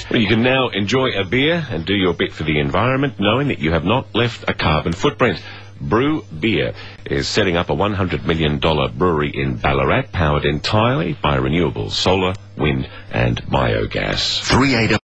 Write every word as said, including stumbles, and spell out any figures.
Well, you can now enjoy a beer and do your bit for the environment, knowing that you have not left a carbon footprint. Brew Beer is setting up a one hundred million dollar brewery in Ballarat, powered entirely by renewables, solar, wind and biogas. three eight